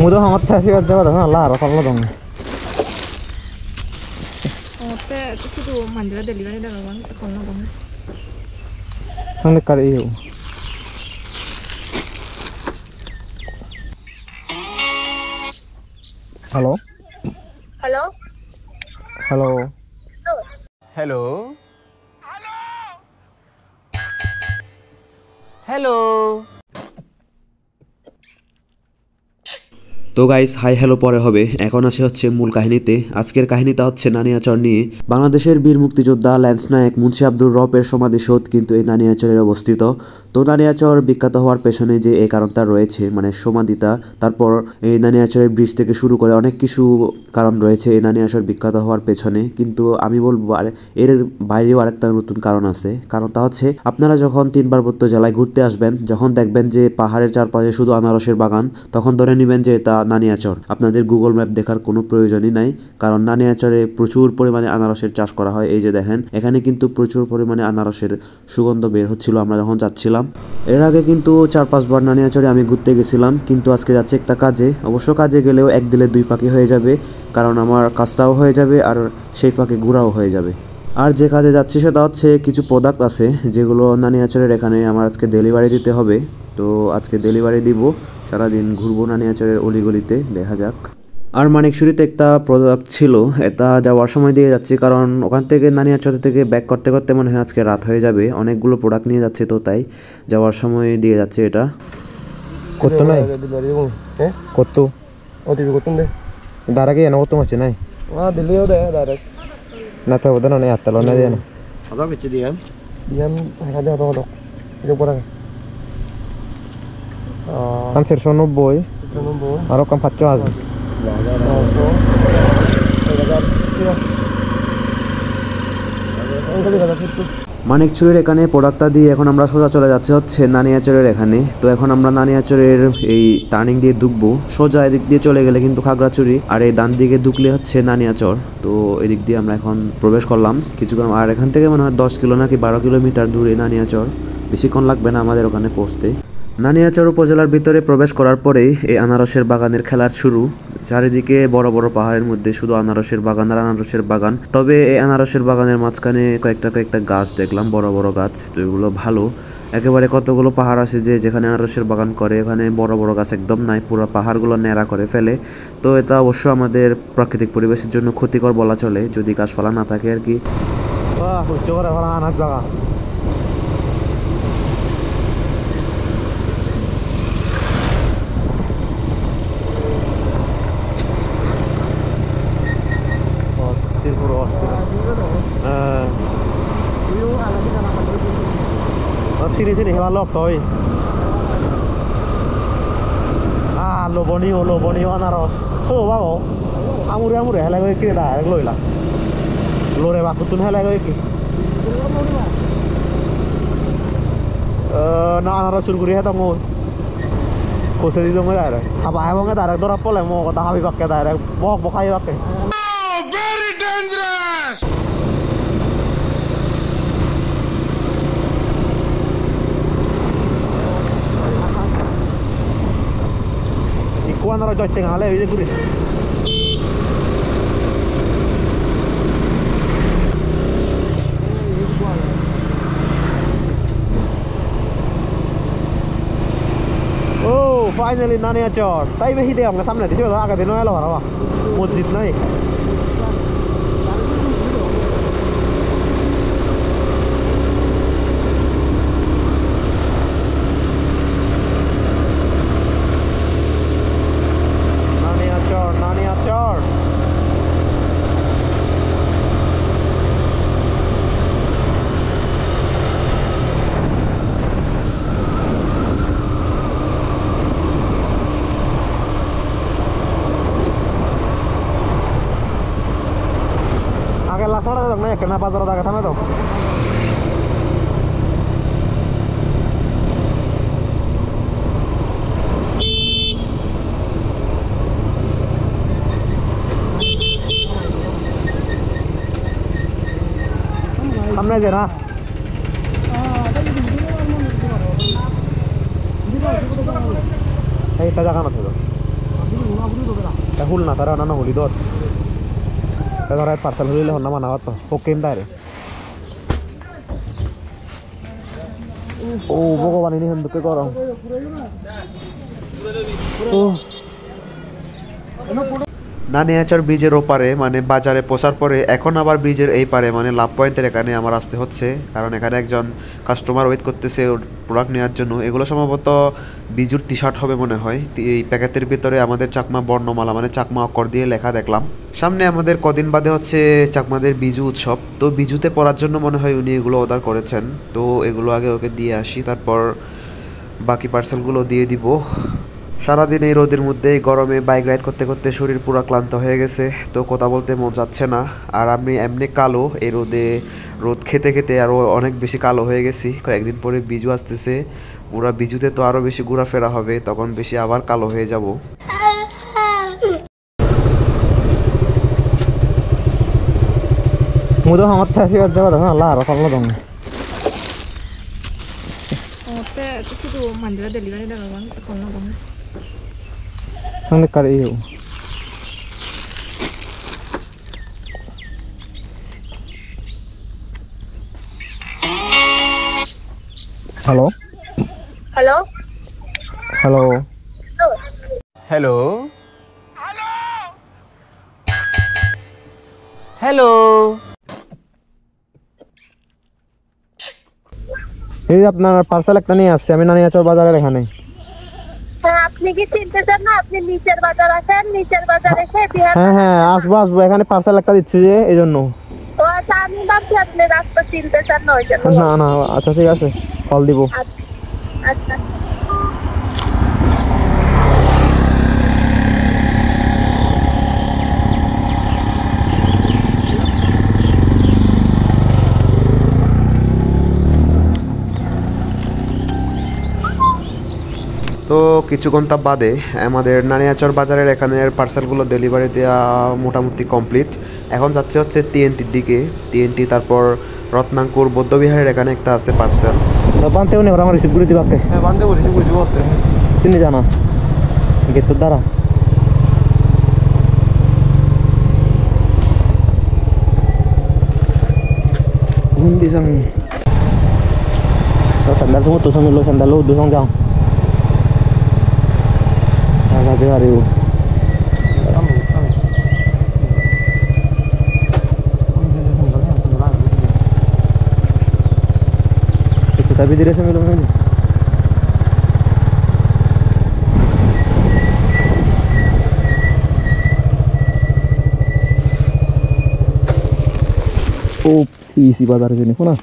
mudah amat sih aja pada lah kalau dong. Oke, itu tuh manjala delivery dah bang, kalau dong. Nanti kali itu. Halo. Halo. Halo. Hello. Hello. তো guys hi hello পরে হবে, এখন আসে হচ্ছে মূল কাহিনীতে। আজকের কাহিনীটা হচ্ছে নানিয়াচর নিয়ে। বাংলাদেশের বীর মুক্তিযোদ্ধা ল্যান্স নায়ক মুন্সি আব্দুর রবের সমাধিসৌধ কিন্তু এই নানিয়াচরে অবস্থিত। তো নানিয়াচর বিখ্যাত হওয়ার পেছনে যে এই কারণটা রয়েছে, মানে সমাধিটা, তারপর এই নানিয়াচরের ব্রিজ থেকে শুরু করে অনেক কিছু কারণ রয়েছে এই নানিয়াচর বিখ্যাত হওয়ার পেছনে। কিন্তু আমি বলবো আর এর বাইরেও আরেকটা নতুন কারণ আছে। কারণটা হচ্ছে আপনারা যখন 3 পার্বত্য জেলায় ঘুরতে আসবেন, যখন দেখবেন যে পাহাড়ের চারপাশে শুধু আনারসের বাগান, তখন ধরে নেবেন যে এটা নানিয়াচর। আপনাদের গুগল ম্যাপ দেখার কোনো প্রয়োজনই নাই, কারণ নানিয়াচরে প্রচুর পরিমাণে আনারসের চাষ করা হয়। এই যে দেখেন, এখানে কিন্তু প্রচুর পরিমাণে আনারসের সুগন্ধ বের হচ্ছিল আমরা যখন যাচ্ছিলাম। এর আগে কিন্তু 4-5 বার নানিয়াচরে আমি ঘুরতে গেছিলাম, কিন্তু আজকে যাচ্ছে একটা কাজে। অবশ্য কাজে গেলেও এক দিলে 2 পাখি হয়ে যাবে, কারণ আমার কাজটাও হয়ে যাবে আর সেই ফাঁকে ঘোরাও হয়ে যাবে। আর যে কাজে যাচ্ছি সেটা হচ্ছে কিছু প্রোডাক্ট আছে যেগুলো নানিয়াচরের এখানে আমার আজকে ডেলিভারি দিতে হবে। তো আজকে ডেলিভারি দিব, সারাদিন ঘুরবো নানিয়াচরের অলিগলিতে, দেখা যাক। আর মানিকশুড়িতে একটা প্রোডাক্ট ছিল, এটা যাওয়ার সময় দিয়ে যাচ্ছি, কারণ ওখান থেকে নানিয়াচর থেকে ব্যাক করতে করতে মনে হয় আজকে রাত হয়ে যাবে। অনেকগুলো প্রোডাক্ট নিয়ে যাচ্ছে, তো তাই যাওয়ার সময় দিয়ে যাচ্ছে এটা। কত নাই কত ওটিপি কত দে দাঁড়াকে এনে কত মাসে নাই দিলেও দে ডাইরেক্ট না তো ওদের না আত্তালো না দেন Apa kecil diam? diam aja হতো এটা পড়া কাম 490 আর কাম 50 আছে মানিকচুরের এখানে প্রোডাক্টটা দিয়ে এখন আমরা সোজা চলে যাচ্ছে হচ্ছে নানিয়াচরের এখানে। তো এখন আমরা নানিয়াচরের এই টার্নিং দিয়ে ঢুকবো, সোজা এদিক দিয়ে চলে গেলে কিন্তু খাগড়াছড়ি, আর এই ডান দিকে ঢুকলে হচ্ছে নানিয়াচর। তো এদিক দিয়ে আমরা এখন প্রবেশ করলাম কিছুক্ষণ, আর এখান থেকে মনে হয় 10 কিলো নাকি 12 কিলোমিটার দূরে নানিয়াচর, বেশিক্ষণ লাগবে না আমাদের ওখানে পৌঁছতে। নানিয়াচর উপজেলার ভিতরে প্রবেশ করার পরেই এই আনারসের বাগানের খেলার শুরু। চারিদিকে বড় বড় পাহাড়ের মধ্যে শুধু আনারসের বাগান আর আনারসের বাগান। তবে এই আনারসের বাগানের মাঝখানে কয়েকটা গাছ দেখলাম, বড় বড় গাছ। তো এগুলো ভালো, একেবারে কতগুলো পাহাড় আছে যে যেখানে আনারসের বাগান করে, এখানে বড় বড় গাছ একদম নাই, পুরো পাহাড়গুলো ন্যাড়া করে ফেলে। তো এটা অবশ্য আমাদের প্রাকৃতিক পরিবেশের জন্য ক্ষতিকর বলা চলে, যদি গাছপালা না থাকে আর কি। sini hewan toy lobonio anaros so bago amure helai goi kire da loila lore ba kutun helai goi ki na anaros sur guri hetong kose di dong da apa ai bong da dora pole mo kata habi bakke da bok bokai bakke Very dangerous. Ikuan ora joy tengah le ini gurih. Oh, finally Naniachor. Tai behi de amga samne dise aga dino elo harawa. Masjid nai. Naniachor. Agak lasar dong, kenapa terus agak sama tuh? সামনে যে না এইটা জায়গা না তো হুল না তারা অন্যান্য হলি দর ধরা পার্সেল হলিলে হন্না মানা তো ওকেম দাঁড়ে ও ভগবান ইনি হেন্দুকে গরম নানিয়াচর ব্রিজের ওপারে মানে বাজারে পৌঁছার পরে এখন আবার ব্রিজের এই পারে মানে লাভ পয়েন্টের এখানে আমার আসতে হচ্ছে, কারণ এখানে একজন কাস্টমার ওয়েট করতেছে ওর প্রোডাক্ট নেওয়ার জন্য। এগুলো সম্ভবত বিজুর টি শার্ট হবে মনে হয়। এই প্যাকেটের ভিতরে আমাদের চাকমা বর্ণমালা মানে চাকমা অক্ষর দিয়ে লেখা দেখলাম। সামনে আমাদের কদিন বাদে হচ্ছে চাকমাদের বিজু উৎসব, তো বিজুতে পরার জন্য মনে হয় উনি এগুলো অর্ডার করেছেন। তো এগুলো আগে ওকে দিয়ে আসি, তারপর বাকি পার্সেলগুলো দিয়ে দিব। সারাদিন এই রোদের মধ্যে গরমে বাইক রাইড করতে করতে শরীর পুরো ক্লান্ত হয়ে গেছে, তো কথা বলতে মন যাচ্ছে না। আর আমি এমনি কালো, এই রোদ খেতে খেতে আরও অনেক বেশি কালো হয়ে গেছি। কয়েকদিন পরে বিজু আসতেছে, পুরা বিজুতে তো আরও বেশি ঘোরাফেরা হবে, তখন বেশি আবার কালো হয়ে যাব। মুদো আমার থাকি আর যাওয়া না লা আর কামলা দং Oke, terus itu Mandala delivery dah bang, kalau bang. Nang kari iyo. Hello. Hello? Hello. Hello. Hello. এই যে আপনার পার্সেল একটা নিয়ে আসছে, আমি নানিয়াচর বাজারের এখানে। হ্যাঁ, আপনি কি চিনতে চান না? আপনি নিচের বাজার আছেন, নিচের বাজার এসে বিহার। হ্যাঁ হ্যাঁ আসবো, এখানে পার্সেল একটা দিচ্ছি যে এই জন্য। ও আচ্ছা, আমি ভাবছি আপনি রাস্তা চিনতে চান না ওই জন্য। না না আচ্ছা ঠিক আছে, কল দিব। আচ্ছা। তো কিছু ঘন্টা বাদে আমাদের নানিয়াচর বাজারের এখানের পার্সেলগুলো ডেলিভারি দেওয়া মোটামুটি কমপ্লিট। এখন যাচ্ছে হচ্ছে টিএনটির দিকে, টিএনটি তারপর রত্নাঙ্কুর বৌদ্ধবিহারের এখানে একটা আছে পার্সেল। বানতেও নেই আমার রিসিভ করে দিবাকে। হ্যাঁ বানতে রিসিভ করে দিব। তিনি জানা গেটের দ্বারা hindi sang sandal semua tuh sambil lo sandal lo udah sang agak jari itu tapi tidak sambil lo ini oh isi bazar sini pun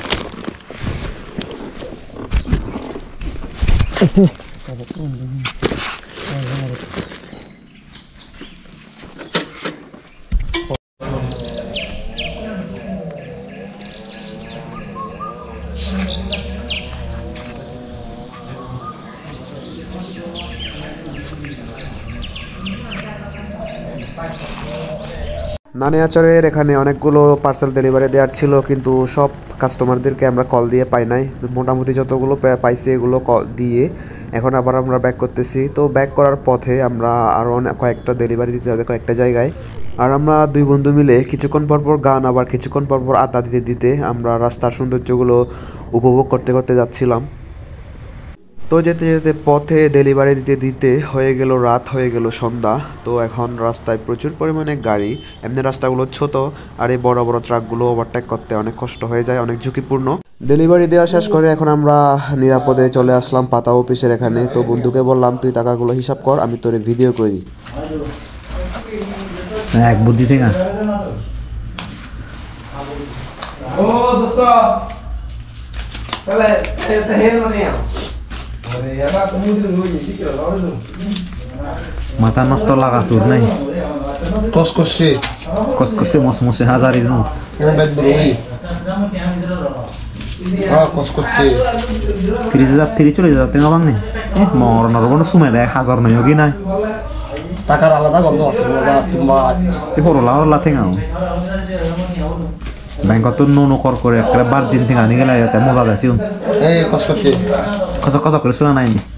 নানিয়াচরের এখানে অনেকগুলো পার্সেল ডেলিভারি দেওয়ার ছিল, কিন্তু সব কাস্টমারদেরকে আমরা কল দিয়ে পাই নাই। মোটামুটি যতগুলো পাইছি এগুলো দিয়ে এখন আবার আমরা ব্যাক করতেছি। তো ব্যাক করার পথে আমরা আরও কয়েকটা ডেলিভারি দিতে হবে কয়েকটা জায়গায়। আর আমরা দুই বন্ধু মিলে কিছুক্ষণ পরপর গান আবার কিছুক্ষণ পরপর আড্ডা দিতে দিতে আমরা রাস্তার সৌন্দর্যগুলো উপভোগ করতে করতে যাচ্ছিলাম। তো যেতে যেতে পথে ডেলিভারি দিতে দিতে হয়ে গেল রাত, হয়ে গেল সন্ধ্যা। তো এখন রাস্তায় প্রচুর পরিমাণে গাড়ি, এমনি রাস্তাগুলো ছোট আর এই বড় বড় ট্রাকগুলো ওভারটেক করতে অনেক কষ্ট হয়ে যায়, অনেক ঝুঁকিপূর্ণ। ডেলিভারি দেওয়া শেষ করে এখন আমরা নিরাপদে চলে আসলাম পাতা অফিসের এখানে। তো বন্ধুকে বললাম তুই টাকাগুলো হিসাব কর, আমি তোরে ভিডিও করে দিই। এক বুদ্ধি থেকে ও দোস্ত তাহলে এটা হেল না নিয়া আরে এটা তুমি দিন হই নি ঠিক আছে আরে মাথা নষ্ট লাগা তোর নাই কসকসে মসমসে হাজারি নো ব্যাগ বড়ই কসকসে 30,000 চলে যাতে গাবাং নে মরনর বন সুমে দেয় 1000 নয় কি নাই টাকার আলাদা গন্ধ আছে মজা তোমা সে হরলা থেঙাও ব্যাংকত নো কর করে একটা বার্জিন থেকে আনি গেলে মজা দেয় এই কসকসে কস করে শোনা নাই